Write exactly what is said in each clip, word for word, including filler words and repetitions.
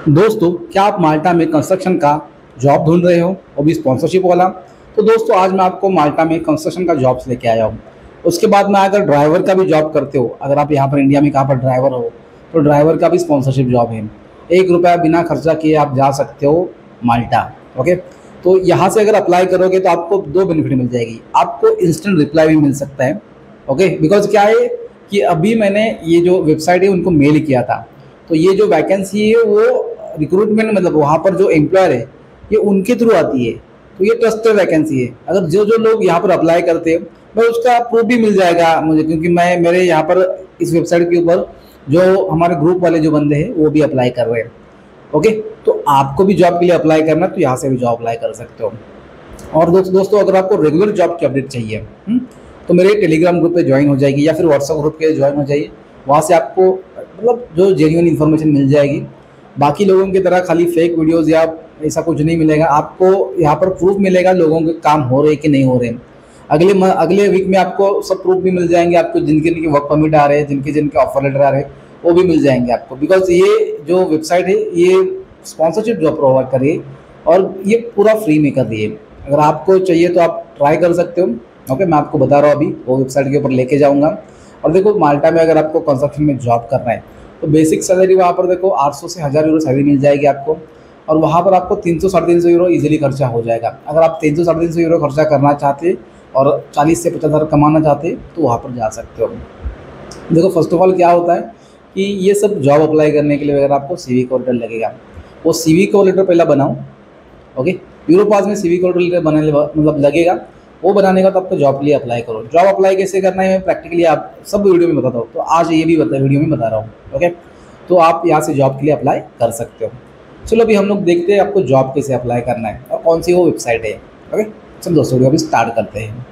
दोस्तों, क्या आप माल्टा में कंस्ट्रक्शन का जॉब ढूंढ रहे हो, वो भी स्पॉन्सरशिप वाला? तो दोस्तों, आज मैं आपको माल्टा में कंस्ट्रक्शन का जॉब्स लेके आया हूँ। उसके बाद में अगर ड्राइवर का भी जॉब करते हो, अगर आप यहाँ पर इंडिया में कहाँ पर ड्राइवर हो, तो ड्राइवर का भी स्पॉन्सरशिप जॉब है। एक रुपया बिना खर्चा किए आप जा सकते हो माल्टा। ओके, तो यहाँ से अगर अप्लाई करोगे तो आपको दो बेनिफिट मिल जाएगी। आपको इंस्टेंट रिप्लाई भी मिल सकता है। ओके, बिकॉज क्या है कि अभी मैंने ये जो वेबसाइट है उनको मेल किया था, तो ये जो वैकेंसी है वो रिक्रूटमेंट मतलब वहाँ पर जो एम्प्लॉयर है ये उनके थ्रू आती है, तो ये ट्रस्टेड वैकेंसी है। अगर जो जो लोग यहाँ पर अप्लाई करते हैं, मैं उसका प्रूफ भी मिल जाएगा मुझे, क्योंकि मैं मेरे यहाँ पर इस वेबसाइट के ऊपर जो हमारे ग्रुप वाले जो बंदे हैं वो भी अप्लाई कर रहे हैं। ओके, तो आपको भी जॉब के लिए अप्लाई करना है तो यहाँ से भी जॉब अप्लाई कर सकते हो। और दोस्तों दोस्तों अगर आपको रेगुलर जॉब की अपडेट चाहिए हुँ? तो मेरे टेलीग्राम ग्रुप पे ज्वाइन हो जाएगी या फिर व्हाट्सएप ग्रुप पे ज्वाइन हो जाइए। वहाँ से आपको मतलब जो जेन्युइन इन्फॉर्मेशन मिल जाएगी। बाकी लोगों की तरह खाली फेक वीडियोस या ऐसा कुछ नहीं मिलेगा आपको। यहाँ पर प्रूफ मिलेगा लोगों के काम हो रहे कि नहीं हो रहे। अगले म, अगले वीक में आपको सब प्रूफ भी मिल जाएंगे। आपको जिनके जिनके वर्क परमिट आ रहे हैं, जिनके जिनके ऑफर लेटर आ रहे हैं, वो भी मिल जाएंगे आपको। बिकॉज ये जो वेबसाइट है ये स्पॉन्सरशिप जॉब प्रोवाइड कर रही है और ये पूरा फ्री में कर रही है। अगर आपको चाहिए तो आप ट्राई कर सकते हो। ओके, मैं आपको बता रहा हूँ, अभी वो वेबसाइट के ऊपर लेके जाऊँगा। और देखो, माल्टा में अगर आपको कंस्ट्रक्शन में जॉब करना है तो बेसिक सैलरी वहाँ पर देखो आठ सौ से हज़ार यूरो सैलरी मिल जाएगी आपको। और वहाँ पर आपको तीन सौ साढ़े तीन सौ यूरो ईजिली खर्चा हो जाएगा। अगर आप तीन सौ साढ़े तीन सौ यूरो खर्चा करना चाहते और चालीस से पचास हज़ार कमाना चाहते तो वहाँ पर जा सकते हो। देखो, फर्स्ट ऑफ ऑल क्या होता है कि ये सब जॉब अप्लाई करने के लिए अगर आपको सी वी कॉल लेटर लगेगा, वो सी वी कॉल लेटर पहला बनाओ। ओके, यूरोपास में सी वी कॉल लेटर बनाने मतलब लगेगा। वो बनाने का तो आपको जॉब के लिए अप्लाई करो। जॉब अप्लाई कैसे करना है मैं प्रैक्टिकली आप सब वीडियो में बताता हूँ, तो आज ये भी बता वीडियो में बता रहा हूँ। ओके, तो आप यहाँ से जॉब के लिए अप्लाई कर सकते हो। चलो अभी हम लोग देखते हैं आपको जॉब कैसे अप्लाई करना है और कौन सी वो वेबसाइट है। ओके, चलो दोस्तों वीडियो अभी स्टार्ट करते हैं।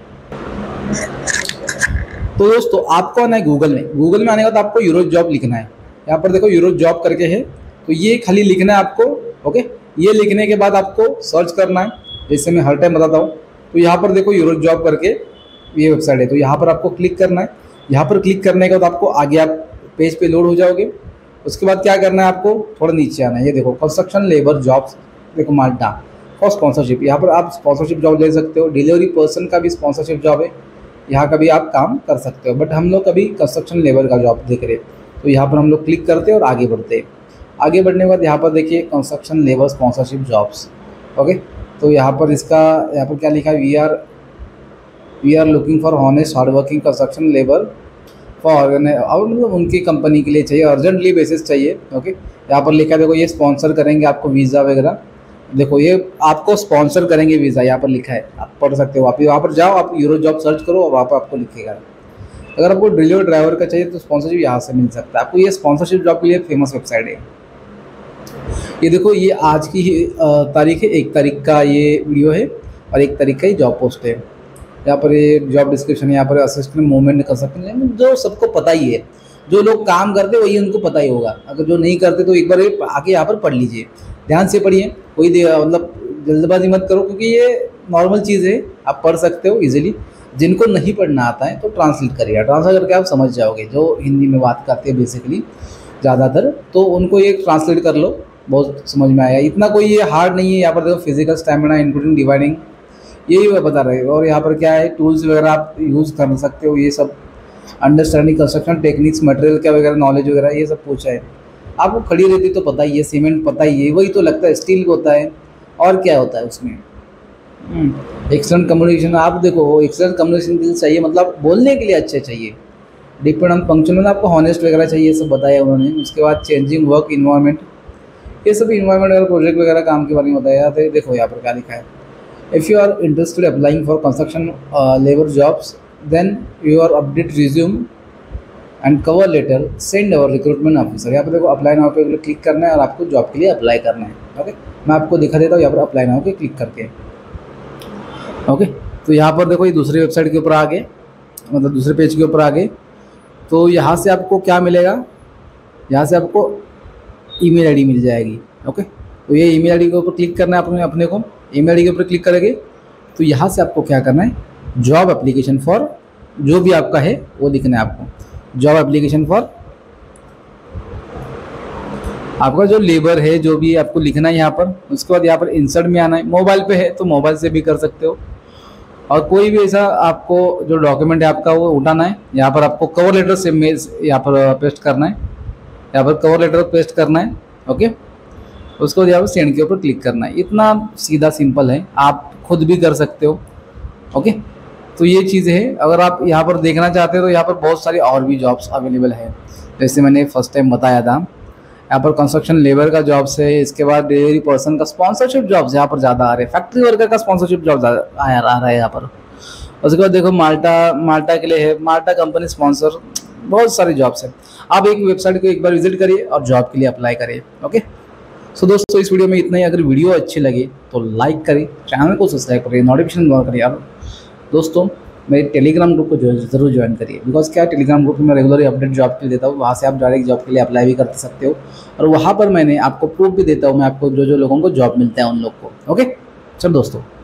तो दोस्तों आपको आना है गूगल में। गूगल में आने का तो आपको यूरो जॉब लिखना है। यहाँ पर देखो यूरो जॉब करके है, तो ये खाली लिखना है आपको। ओके, ये लिखने के बाद आपको सर्च करना है, जैसे मैं हर टाइम बताता हूँ। तो यहाँ पर देखो यूरो जॉब करके ये वेबसाइट है, तो यहाँ पर आपको क्लिक करना है। यहाँ पर क्लिक करने के बाद आपको आगे आप पेज पे लोड हो जाओगे। उसके बाद क्या करना है, आपको थोड़ा नीचे आना है। ये देखो कंस्ट्रक्शन लेबर जॉब्स, देखो माल्टा फॉर स्पॉन्सरशिप। यहाँ पर आप स्पॉन्सरशिप जॉब ले सकते हो। डिलीवरी पर्सन का भी स्पॉन्सरशिप जॉब है, यहाँ का भी आप काम कर सकते हो। बट हम लोग कभी कंस्ट्रक्शन लेबर का जॉब देख रहे हैं, तो यहाँ पर हम लोग क्लिक करते हैं और आगे बढ़ते हैं। आगे बढ़ने के बाद यहाँ पर देखिए construction labour sponsorship jobs. Okay, तो यहाँ पर इसका यहाँ पर क्या लिखा है, we are we are looking for honest hard working construction labour for और मतलब उनकी कंपनी के लिए चाहिए, अर्जेंटली बेसिस चाहिए। ओके, यहाँ पर लिखा है देखो, ये स्पॉन्सर करेंगे आपको वीज़ा वगैरह। देखो ये आपको स्पॉन्सर करेंगे वीज़ा, यहाँ पर लिखा है, आप पढ़ सकते हो। आप वहाँ पर जाओ, आप यूरो जॉब सर्च करो और वहाँ पर आपको लिखेगा। अगर आपको डिलीवरी ड्राइवर का चाहिए तो स्पॉन्सरशिप यहाँ से मिल सकता है आपको। ये स्पॉन्सरशिप जॉब के लिए फेमस वेबसाइट है। ये देखो, ये आज की तारीख है, एक तारीख का ये वीडियो है और एक तारीख का ही जॉब पोस्ट है। यहाँ पर ये जॉब डिस्क्रिप्शन है, यहाँ पर असिस्टेंट मूवमेंट कर सकते हैं, जो सबको पता ही है। जो लोग काम करते वही उनको पता ही होगा। अगर जो नहीं करते तो एक बार आके यहाँ पर पढ़ लीजिए, ध्यान से पढ़िए। कोई मतलब जल्दबाजी मत करो, क्योंकि ये नॉर्मल चीज़ है, आप पढ़ सकते हो इजीली। जिनको नहीं पढ़ना आता है तो ट्रांसलेट करिए, ट्रांसलेट करके आप समझ जाओगे। जो हिंदी में बात करते हैं बेसिकली ज़्यादातर, तो उनको ये ट्रांसलेट कर लो, बहुत समझ में आया। इतना कोई ये हार्ड नहीं है। यहाँ पर देखो फिजिकल स्टैमिना इंक्लूडिंग डिवाइडिंग, यही मैं बता रहे हो। और यहाँ पर क्या है, टूल्स वगैरह आप यूज़ कर सकते हो। ये सब अंडरस्टैंडिंग कंस्ट्रक्शन टेक्निक्स, मटेरियल क्या वगैरह नॉलेज वगैरह ये सब पूछा है। आपको खड़ी रहती तो पता ही है, सीमेंट पता ही है, वही तो लगता है स्टील होता है और क्या होता है उसमें। एक्सलेंट कम्युनिकेशन, आप देखो एक्सलेंट कम्युनिकेशन स्किल्स चाहिए, मतलब बोलने के लिए अच्छे चाहिए। डिपेंड ऑन फंक्शन में आपको हॉनेस्ट वगैरह चाहिए, ये सब बताया उन्होंने। उसके बाद चेंजिंग वर्क इन्वायरमेंट, ये सब इन्वायरमेंट वगैरह प्रोजेक्ट वगैरह काम के बारे में बताया जाता है। देखो यहाँ पर क्या लिखा है, if you are interested applying for construction labour jobs then your update resume and cover letter send our recruitment officer. यहाँ पर देखो अप्लाई नाउ पे क्लिक करना है और आपको जॉब के लिए अप्लाई करना है। ओके, मैं आपको दिखा देता हूँ यहाँ पर अप्लाई नाउ पे क्लिक करके। ओके, तो यहाँ पर देखो ये दूसरी वेबसाइट के ऊपर आ गए, मतलब दूसरे पेज के ऊपर आ गए। तो यहाँ से आपको क्या मिलेगा, यहाँ से आपको ईमेल आईडी मिल जाएगी। ओके, तो ये ईमेल आईडी के ऊपर क्लिक करना है अपने अपने को। ईमेल आईडी के ऊपर क्लिक करेंगे तो यहाँ से आपको क्या करना है, जॉब एप्लीकेशन फॉर जो भी आपका है वो लिखना है आपको। जॉब एप्लीकेशन फॉर आपका जो लेबर है जो भी आपको लिखना है यहाँ पर, उसके बाद यहाँ पर इंसर्ट में आना है। मोबाइल पे है तो मोबाइल से भी कर सकते हो, और कोई भी ऐसा आपको जो डॉक्यूमेंट है आपका वो उठाना है। यहाँ पर आपको कवर लेटर से मेज यहाँ पर पेस्ट करना है, यहाँ पर कवर लेटर पेस्ट करना है। ओके, उसको यहाँ पर सेंड के ऊपर क्लिक करना है। इतना सीधा सिंपल है, आप खुद भी कर सकते हो। ओके, तो ये चीज़ है। अगर आप यहाँ पर देखना चाहते हो तो यहाँ पर बहुत सारी और भी जॉब्स अवेलेबल है, जैसे मैंने फर्स्ट टाइम बताया था। यहाँ पर कंस्ट्रक्शन लेबर का जॉब्स है, इसके बाद डिलीवरी पर्सन का स्पॉन्सरशिप जॉब्स यहाँ पर ज़्यादा आ रहे हैं, फैक्ट्री वर्कर का स्पॉन्सरशिप जॉब आ रहा है यहाँ पर। उसके बाद देखो माल्टा, माल्टा के लिए है, माल्टा कंपनी स्पॉन्सर, बहुत सारी जॉब्स है। आप एक वेबसाइट को एक बार विजिट करिए और जॉब के लिए अप्लाई करिए। ओके, सो दोस्तों इस वीडियो में इतना ही। अगर वीडियो अच्छी लगे तो लाइक करिए, चैनल को सब्सक्राइब करिए, नोटिफिकेशन ऑन करिए। और दोस्तों मेरे टेलीग्राम ग्रुप को जो जरूर ज्वाइन करिए, बिकॉज क्या टेलीग्राम ग्रुप में मैं रेगुलर अपडेट जॉब के लिए देता हूँ। वहाँ से आप डायरेक्ट जॉब के लिए अप्लाई भी कर सकते हो, और वहाँ पर मैंने आपको प्रूफ भी देता हूँ मैं आपको जो जो लोगों को जॉब मिलता है उन लोग को। ओके, चलो दोस्तों।